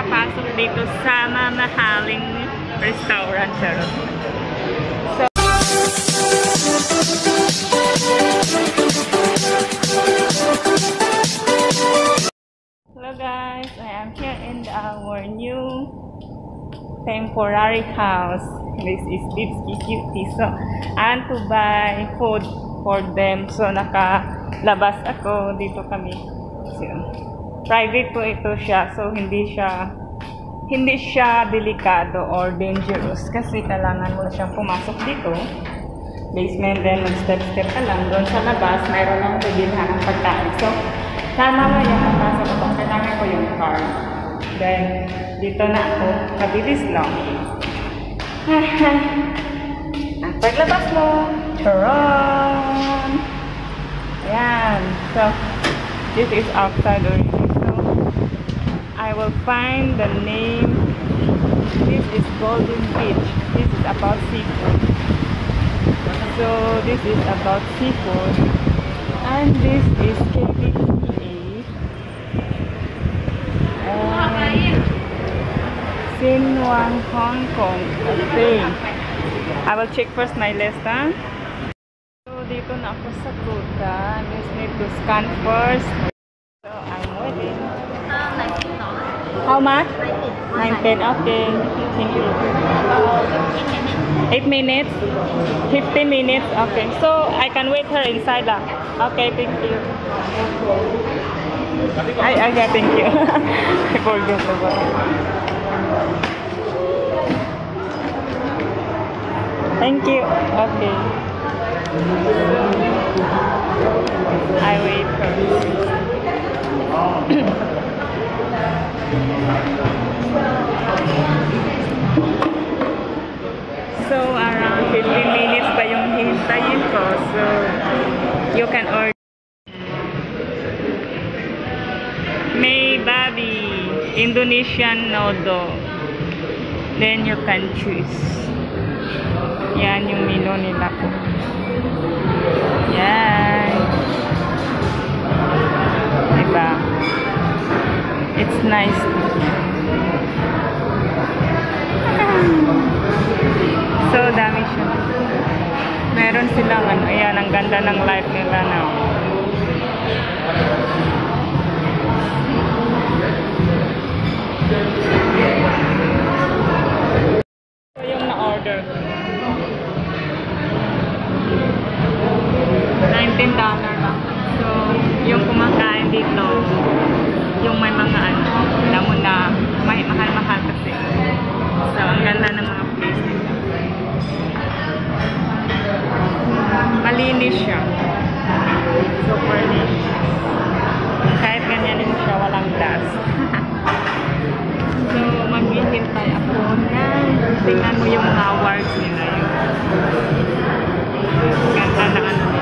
makapasok dito sa mamahaling restaurant. So, hello guys, I am here in our new temporary house. This is Bibsky Cutie. So, I want to buy food for them. So, nakalabas ako. Dito kami. So, private po ito siya. So, hindi siya delikado or dangerous. Kasi kailangan mo siyang pumasok dito. Basement, then mag-step-step ka lang. Doon sa labas, mayroon lang bilhan ng pagkain. So, tama mo yung papasok ko. Kailangan ko yung car. Then, dito na ako. Mabilis lang. Paglabas mo. Charon! Ayan. So, this is outside already. So, I will find the name. This is Golden Beach. This is about seafood. So, this is about seafood. And this is KBTA. And Sinwan, Hong Kong. Okay. I will check first my list. So, dito na ako sa Kuta. I just need to scan first. So, I'm waiting. How much? 19. Okay. Thank you. 8 minutes? 15 minutes? Okay. So, I can wait her inside lah. Okay, thank you. Okay, thank you. I forgot about it. Thank you. Okay. I wait for you. So, around 15 minutes pa yung hihintayin ko. So, you can order. May babi, Indonesian noodle. Then you can choose. Yan yung menu nila po. Yan. Diba? It's nice. So, dami siya. Meron silang ano. Ayan, ang ganda ng life nila na. So, yung na-order. $19 lang. So, yung kumakain dito, yung may mga ano, alam mo na, may mahal-mahal kasi. So, ang ganda ng mga place nila. Malinis siya. Super linis. Kahit ganyanin siya, walang dust. So, maghihintay ako na tingnan mo yung hours nila yun. Ganda na ano nila.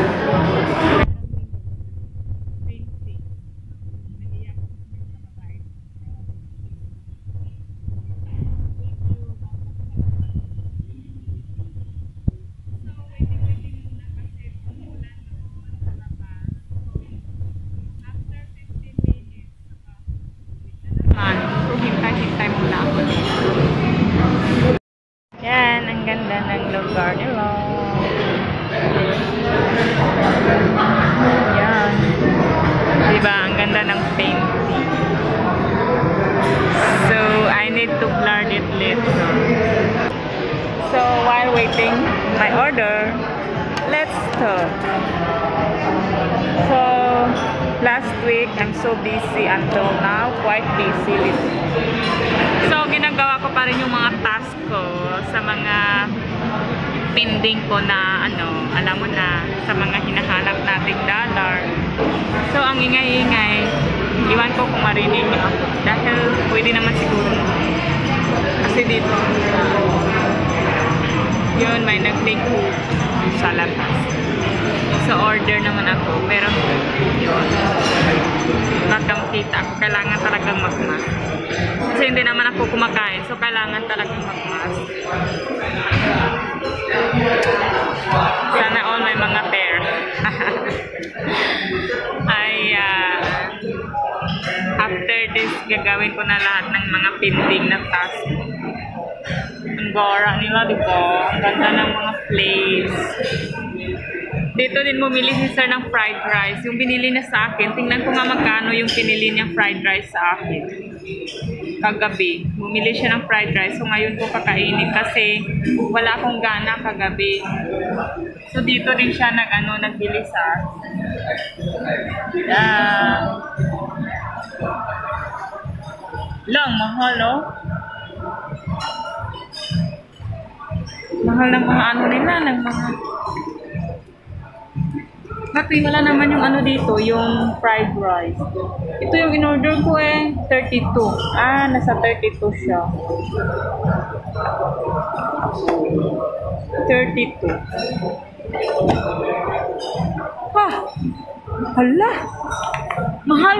Hintay muna ako dito. Yan, ang ganda ng lugar nila. Yan. Diba, ang ganda ng painting. So, I need to blur it later. So, while waiting my order, let's talk. So, last week, I'm so busy until now, quite busy. So, ginagawa ko pa rin yung mga task ko sa mga pending ko na, ano, alam mo na, sa mga hinahanap nating dollar. So, ang ingay-ingay, iwan ko kung marinig niyo ako. Dahil, pwede naman siguro. Kasi dito, yun, may nag-take food sa labas. So, order naman ako. Pero, yun. Magkamkita ako. Kailangan talagang magmas. Kasi hindi naman ako kumakain. So, kailangan talagang magmas. Sana all may mga pair. Ay, after after this, gagawin ko na lahat ng mga pending na task. Ang gara nila, di ba? Ang ganda ng mga place. Dito din bumili si sir ng fried rice. Yung binili niya sa akin, tingnan ko nga magkano yung pinili niyang fried rice sa akin. Kagabi, bumili siya ng fried rice. So ngayon ko kakainin kasi wala akong gana kagabi. So dito din siya nagbili sa lang, mahal, oh. Mahal ng mga ano nila, ng mga Happy, wala naman yung ano dito, yung fried rice. Ito yung in-order ko 32. Nasa 32 siya. 32. Hala! Mahal!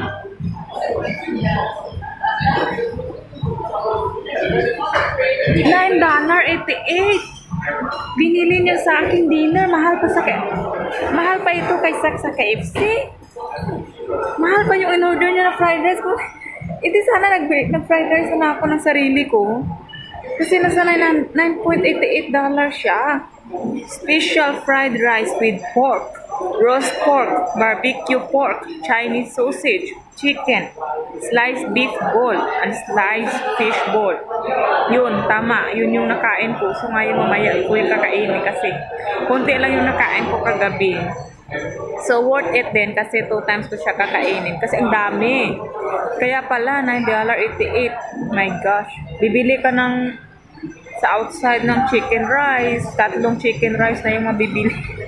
$9.88. Binili niya sa akin dinner. Mahal pa ito kaysa sa KFC. Mahal pa yung in-order niya na fried rice ko. Sana nag-fried rice na ako ng sarili ko. Kasi nasa $9.88 siya. Special fried rice with pork, roast pork, barbecue pork, Chinese sausage, chicken, sliced beef bowl, and sliced fish bowl. Yun, tama. Yun yung nakain ko. So ngayon mamaya ko yung kakainin kasi konti lang yung nakain ko kagabi. So worth it din kasi 2 times ko siya kakainin kasi ang dami. Kaya pala $9.88. My gosh. Bibili ka ng sa outside ng chicken rice. 3 chicken rice na yung mabibili.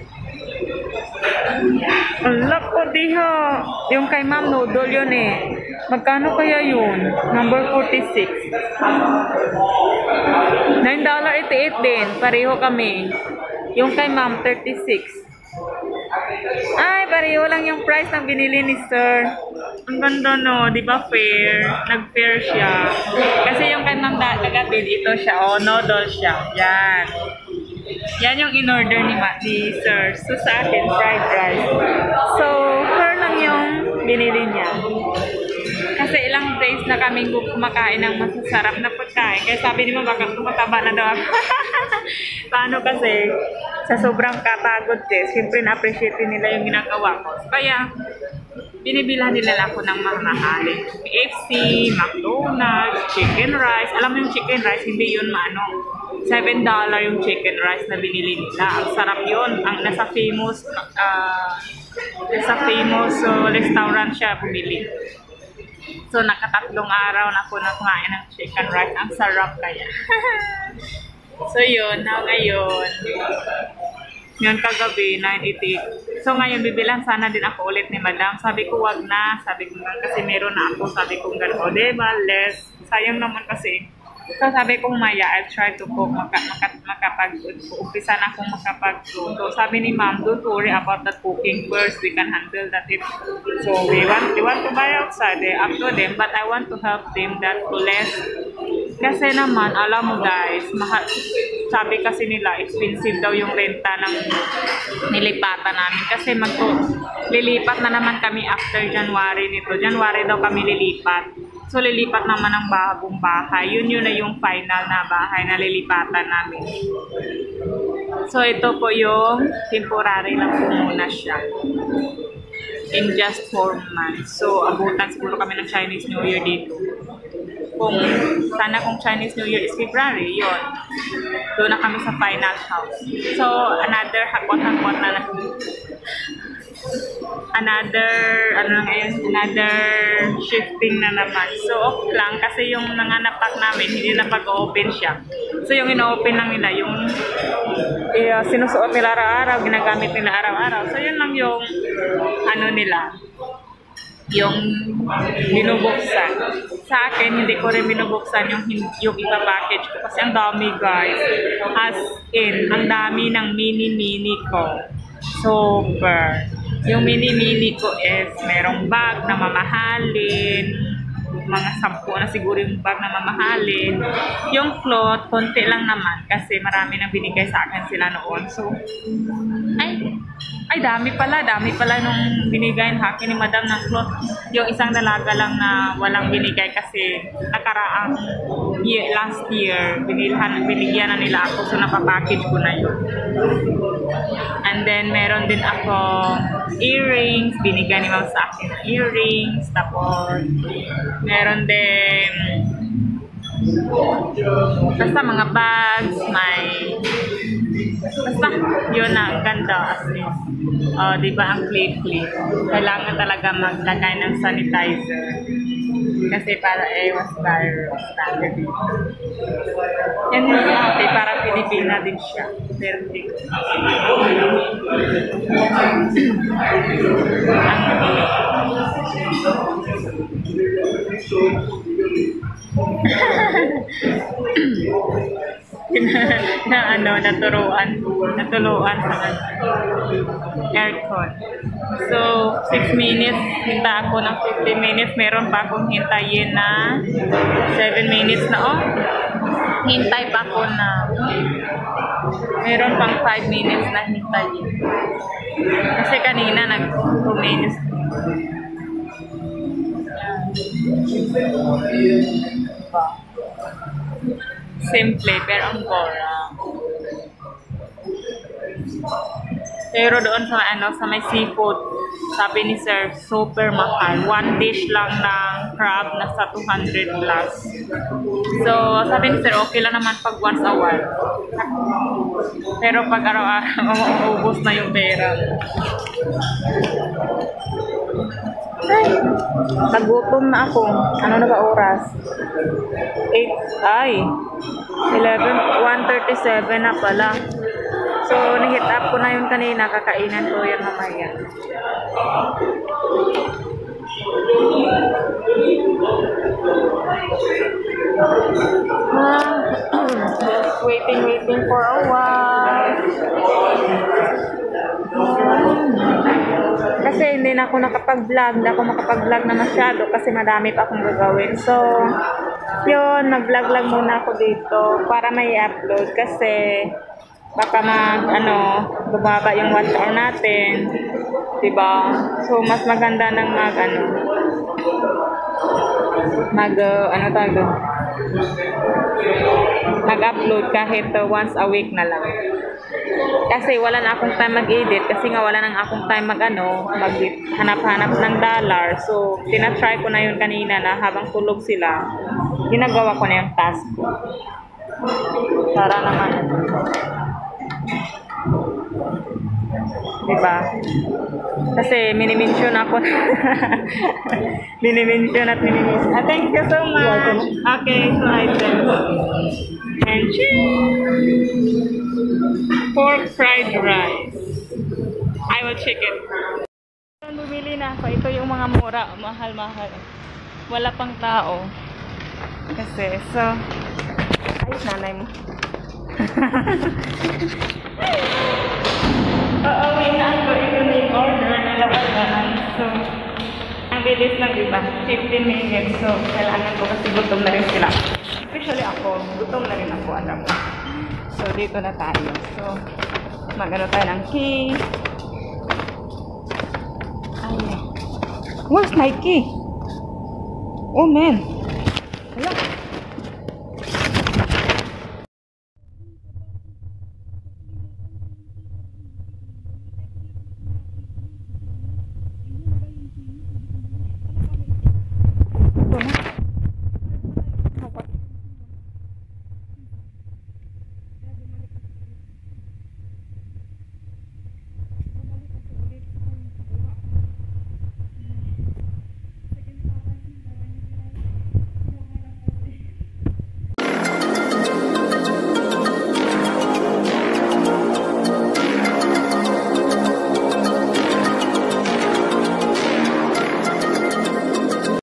Ang lako diha. Yung kay ma'am noodle yun eh. Magkano kaya yun? Number 46. $9.88 din. Pareho kami. Yung kay ma'am 36. Ay, pareho lang yung price ng binili ni sir. Ang ganda, no? Di ba fair? Nag-fair siya. Kasi yung kay ma'am kagabi, ito siya. Noodle siya. Yan. Yan yung in-order ni sir. So, sa akin, fried rice. So, fair lang yung binili niya. Kasi ilang days na kaming kumakain ng masasarap na pagkain. Kaya sabi ni mama, baka tumataba na daw ako. Paano kasi, sa sobrang kapagod siyempre na-appreciate nila yung ginagawa ko. Kaya, binibilhan nila ako ng mamahalin. KFC, McDonald's, chicken rice. Alam mo yung chicken rice, hindi yun $7 yung chicken rice na binili nila. Ang sarap yun. Ang nasa famous restaurant siya bumili. So, nakatatlong araw na ako na kumain ng chicken rice. Ang sarap kaya. So, yun. Ngayon, yun kagabi, 9:88. So, ngayon, bibilang sana din ako ulit ni madam. Sabi ko, wag na. Sabi ko, kasi meron na ako. Sabi ko, gano'n. Diba, less. Sayang naman kasi. So, sabi ko, Maya, I'll try to cook. Umpisa na akong makapag-luto. Sabi ni ma'am, don't worry about that cooking first. We can handle that. So, they want to buy outside. Up to them. But I want to help them that to less. Kasi naman, alam mo guys, sabi kasi nila, expensive daw yung renta ng nilipatan namin. Kasi lilipat na naman kami after January nito. January daw kami lilipat. So, lilipat naman ang bagong bahay. Yun na yung final na bahay na lilipatan namin. So, ito po yung temporary lang po muna siya. In just 4 months. So, abutan siguro kami ng Chinese New Year dito. Sana kung Chinese New Year is February, yun. Doon na kami sa final house. So, another hakot-hakot na another shifting na naman. So, off lang kasi yung nanganak namin, hindi na pag-open siya. So, yung ino-open lang nila, yung sinusuot nila araw-araw, ginagamit nila araw-araw. So, yun lang yung nila, yung binubuksan. Sa akin, hindi ko rin binubuksan yung ipa-package ko kasi ang dami guys. As in, ang dami ng mini-mini ko. Super. Yung mini-mini ko is merong bag na mamahalin. mga 10 na siguro yung bag na mamahalin. Yung cloth, konti lang naman kasi marami nang binigay sa akin sila noon. So, ay dami pala nung binigay sa akin ni Madam ng cloth. Yung isang dalaga lang na walang binigay kasi nakaraang last year, binigyan na nila ako, so napapackage ko na yun. And then, meron din ako earrings, binigyan ni Ma'am sa akin ng earrings, tapos meron din basta mga bags, basta yun na, ganda as in. Diba ang clip. Kailangan talaga maglagay ng sanitizer. Kasi para was virus standard dito. Yan yung ate, para Pilipina din siya. Pero hindi ko. Natuluan sa aircon. So, 6 minutes, hinta ako ng 15 minutes. Meron pa akong hintayin na 7 minutes na, hintay pa ako na meron pang 5 minutes na hintayin. Kasi kanina nag 2 minutes. Simple, pero ang gora. Pero doon sa may seafood, sabi ni Sir, super mahal. 1 dish lang ng crab na sa 200 plus. So, sabi ni Sir, okay lang naman pag once a while. Pero pag araw-araw, mauubos na yung pera. Ay, nagutom na ako. Ano na ba oras? 1:37 na pala. So, nihit up ko na yun kanina. Kakainan ko yan mamaya. Just waiting for a while. Kasi hindi na ako nakapag-vlog. Hindi ako makapag-vlog na masyado kasi madami pa akong gagawin. So, yun, nag-vlog lang muna ako dito para may upload kasi baka bumaba yung watch hour natin, diba? So, mas maganda ng mag-upload kahit once a week na lang. Kasi wala na akong time mag-edit kasi nga wala na akong time maghanap-hanap ng dollar. So, tinatry ko na yun kanina na habang tulog sila, ginagawa ko na yung task ko. Para naman. Diba? Kasi minimension ako. Minimension. Thank you so much. Okay, so items. And pork fried rice. I will check it. Bumili na ako. Ito yung mga mura. Mahal-mahal. Wala pang tao. Kasi, so, ayos nanay mo. Uuwi na ako. Ito na yung order na labanan. So, ang bilis lang, diba? 15 minutes. So, kailangan ko kasi gutom na rin sila. Especially ako. Gutom na rin ako, alam mo. So, dito na tayo. So, mag-ano tayo ng key. Ay, where's my key? Oh, man. Hala.